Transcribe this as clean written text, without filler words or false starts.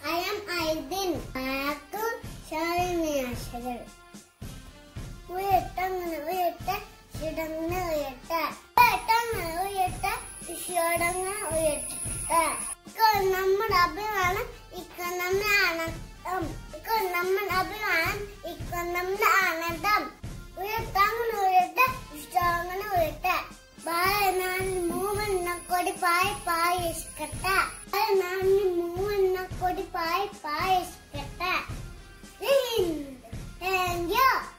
I am Aydin. Back ശാലിനിയാശകൾ. ഉയർത്തങ്ങനെ ഉയർത്ത ശിടങ്ങനെ ഉയർത്ത ഉയർത്തങ്ങനെ ഉയർത്ത ശിടങ്ങനെ ഉയർത്ത. നമ്മുടെ അഭിമാനം നമ്മുടെ ആനന്ദം. നമ്മുടെ അഭിമാനം നമ്മുടെ ആനന്ദം. ഉയർത്തങ്ങനെ ഉയർത്ത ശിടങ്ങനെ ഉയർത്ത. മൂവെണ്ണക്കൊടി പായ പായസ്കട്ട. മൂവെണ്ണക്കൊടി പായ പായസ്കട്ട. Thank you.